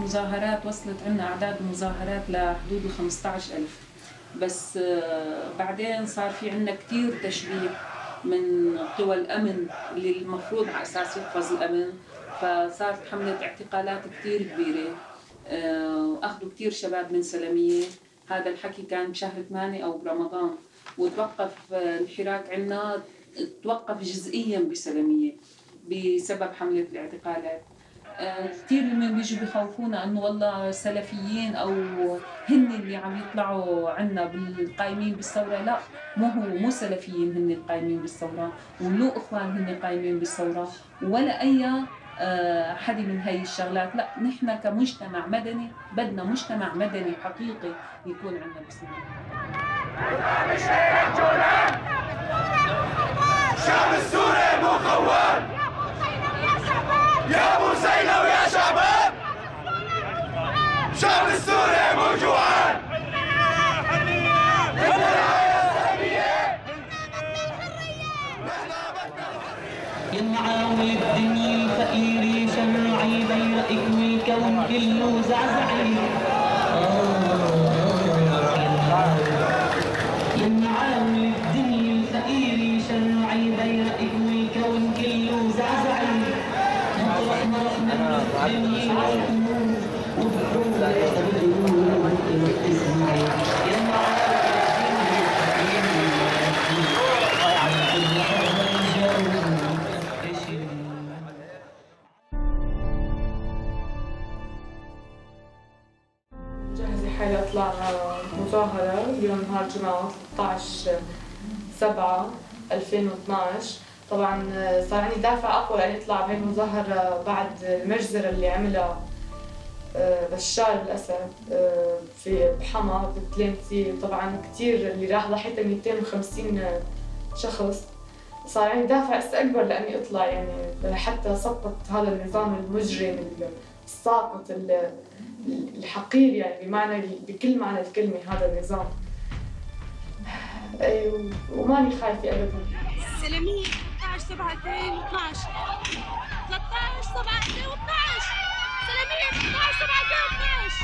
المظاهرات وصلت عنا أعداد المظاهرات لحدود 15,000، بس بعدين صار في عنا كتير تشويه من قوى الأمن اللي المفروض على أساس يحفظ الأمن، فصارت حملة اعتقالات كتير كبيرة، وأخذوا كتير شباب من سلمية. هذا الحكي كان بشهر 8 أو برمضان، وتوقف الحراك عنا، توقف جزئيا بسلمية بسبب حملة الاعتقالات. كثير من بيجوا بخوفونا انه والله سلفيين او هن اللي عم يطلعوا عنا بالقايمين بالثوره، لا، مو سلفيين هن القايمين بالثوره، ولو اخوان هن قايمين بالثوره، ولا اي حد من هي الشغلات. لا، نحن كمجتمع مدني بدنا مجتمع مدني حقيقي يكون عندنا باسمنا. الشعب السوري مخون يا ابو زينب ويا شعبان، الشعب السوري مو جوعان. يا معاول الدنيا الفقير شمعي بين اكوي كون كله زعزعي. يا معاول الدنيا الفقير شمعي بين اكوي كون كله زعزعي. جهزي حالي اطلع مظاهرة اليوم نهار الجمعة 13/7/2012. طبعا صار عندي دافع اقوى لاني اطلع بهيك مظاهرة بعد المجزرة اللي عملها بشار الاسد في بحما بتلمسي. طبعا كثير اللي راح ضحيته 250 شخص. صار عندي دافع اكبر لاني اطلع، يعني لحتى سقط هذا النظام المجرم الساقط الحقير، يعني بكل معنى الكلمة هذا النظام. وماني خايفة ابدا. سلمية 13/7/2012 13/7/2012 سلمية 13/7/2012.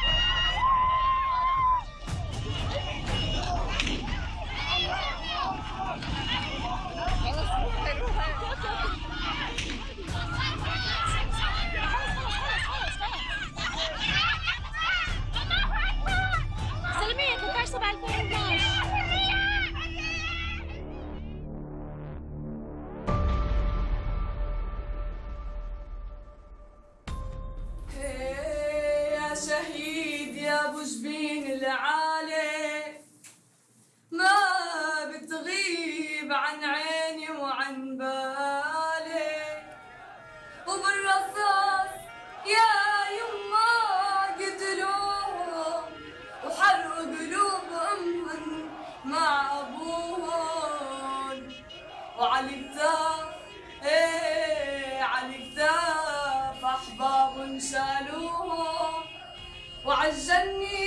سلمية 13/7/2012. شهيد يا ابو جبين العالي، ما بتغيب عن عيني وعن بالي، وبالرصاص يا يما قتلوهم وحرقوا قلوب امهم مع ابوهم، وعلى الكتاف على الكتاف احباب شالوهم، وعالجني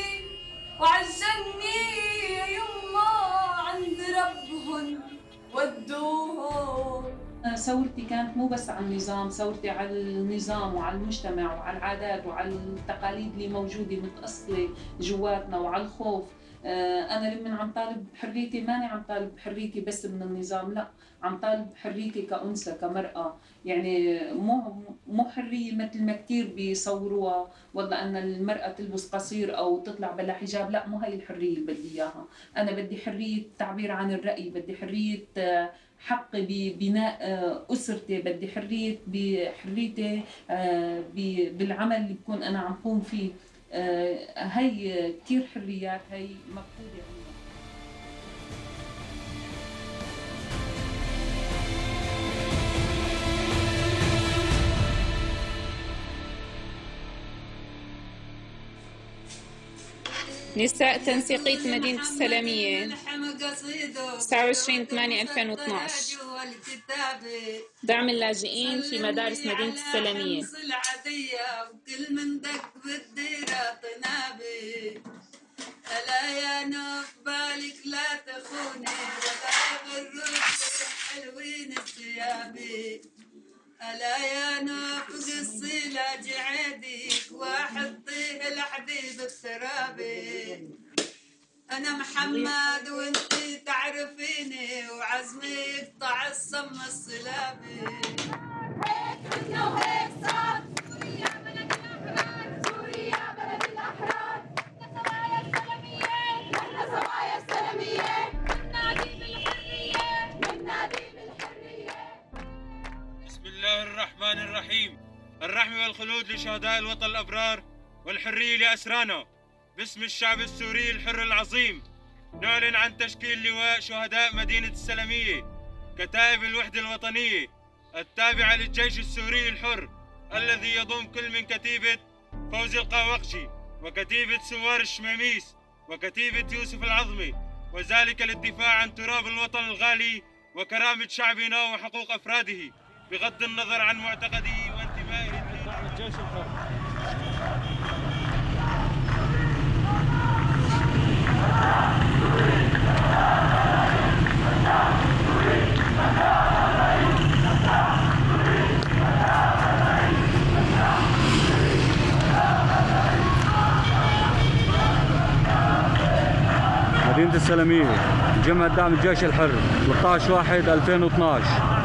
يا يما عند ربهم ودوهم. ثورتي كانت مو بس على النظام، ثورتي على النظام وعلى المجتمع وعلى العادات وعلى التقاليد اللي موجودة متأصلة جواتنا، وعلى الخوف. أنا لما عم طالب بحريتي ماني عم طالب بحريتي بس من النظام، لا، عم طالب بحريتي كأنثى كمرأة. يعني مو حرية مثل ما كثير بيصوروها، والله أن المرأة تلبس قصير أو تطلع بلا حجاب، لا، مو هي الحرية اللي بدي إياها. أنا بدي حرية التعبير عن الرأي، بدي حرية حقي ببناء أسرتي، بدي حريتي بالعمل اللي بكون أنا عم قوم فيه. هي كثير حريات هي مفقودة عندنا. نساء تنسيقية مدينة السلمية 29/8/2012. دعم اللاجئين في مدارس مدينة السلمية. وكل من دق بالديرة طنابي، ألا يا نوف بالك لا تخوني ولا يغرك حلوين الثيابي، ألا يا نوف قصي لاجي عيدك واحد وحدي بالتراب. أنا محمد وانتي تعرفيني وعزمي يقطع الصم الصلابي. هيك بدنا وهيك صار سوريا بلد الأحرار، سوريا بلد الأحرار. احنا سوايا السلميين، احنا سوايا السلميين، بننادي بالحرية، بننادي بالحرية. بسم الله الرحمن الرحيم. الرحمة والخلود لشهداء الوطن الأبرار والحرية لأسرانا. باسم الشعب السوري الحر العظيم نعلن عن تشكيل لواء شهداء مدينة السلمية كتائب الوحدة الوطنية التابعة للجيش السوري الحر، الذي يضم كل من كتيبة فوزي القاوقجي وكتيبة سوار الشماميس وكتيبة يوسف العظمي، وذلك للدفاع عن تراب الوطن الغالي وكرامة شعبنا وحقوق أفراده بغض النظر عن معتقده وانتمائه للجيش الحر. مدينة السلمية، جمع دعم الجيش الحر 13/1/2012.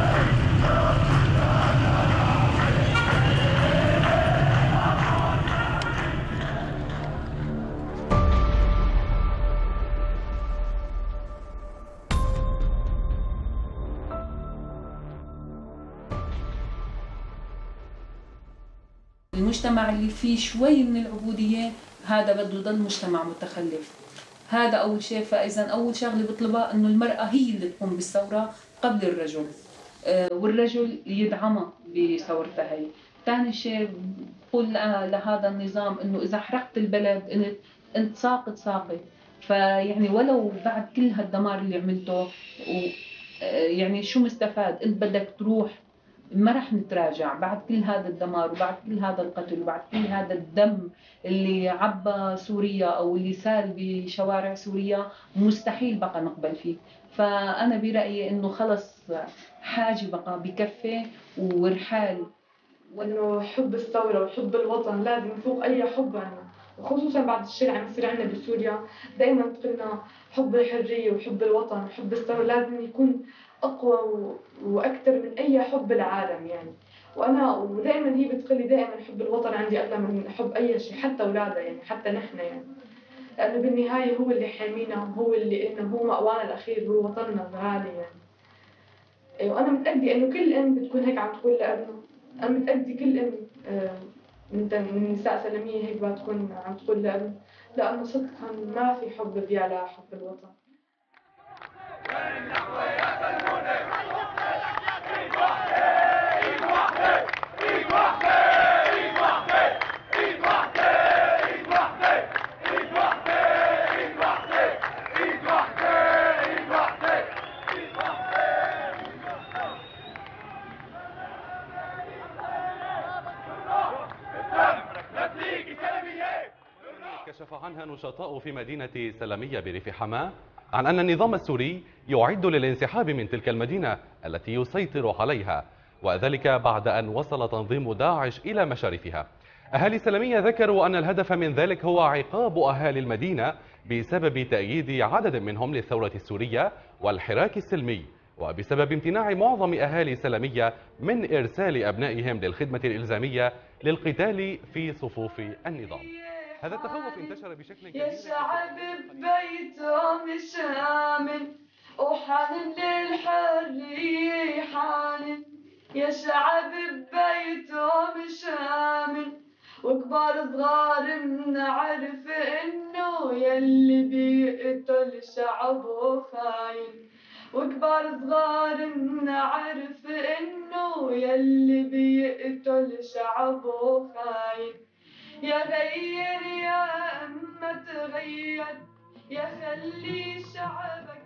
المجتمع اللي فيه شوي من العبودية هذا بده يضل مجتمع متخلف. هذا أول شيء. فإذا أول شغلة بطلبها إنه المرأة هي اللي تقوم بالثورة قبل الرجل، والرجل يدعمها بثورتها هي. ثاني شيء بقول لهذا النظام إنه إذا حرقت البلد أنت ساقط. فيعني ولو بعد كل هالدمار اللي عملته يعني شو مستفاد؟ أنت بدك تروح، ما رح نتراجع بعد كل هذا الدمار وبعد كل هذا القتل وبعد كل هذا الدم اللي عبى سوريا أو اللي سال بشوارع سوريا. مستحيل بقى نقبل فيه. فأنا برأيي إنه خلص حاجة بقى بكفي ورحال. وإنه حب الثورة وحب الوطن لازم يفوق أي حب عنا، وخصوصا بعد الشيء اللي عم يصير عنا بسوريا. دائما تقولنا حب الحرية وحب الوطن وحب الثورة لازم يكون أقوى وأكثر من أي حب العالم يعني. ودائما هي بتقلي دائما حب الوطن عندي أغلى من حب أي شيء، حتى أولادها يعني، حتى نحن يعني، لأنه بالنهاية هو اللي حامينا وهو اللي إنه هو مأوانا الأخير، هو وطننا الغالي يعني. وأنا متأكدة إنه كل أم بتكون هيك عم تقول لابنه. أنا متأكدة كل أم من نساء سلمية هيك بتكون عم تقول لابنه، لأنه صدقا ما في حب بيعلى حب الوطن. كشف عنها نشطاء في مدينة سلمية بريف حماة عن أن النظام السوري يعد للانسحاب من تلك المدينة التي يسيطر عليها، وذلك بعد أن وصل تنظيم داعش إلى مشارفها. أهالي سلمية ذكروا أن الهدف من ذلك هو عقاب أهالي المدينة بسبب تأييد عدد منهم للثورة السورية والحراك السلمي، وبسبب امتناع معظم أهالي سلمية من إرسال أبنائهم للخدمة الإلزامية للقتال في صفوف النظام. هذا التخوف انتشر بشكل كبير. يا شعب ببيته مش آمن وحانن للحرية حانن. يا شعب ببيته مش آمن وكبار صغار منعرف إنه يلي بيقتل شعبه خاين. وكبار صغار منعرف إنه يلي بيقتل شعبه خاين. يا غير يا أما تغير، يا خلي شعبك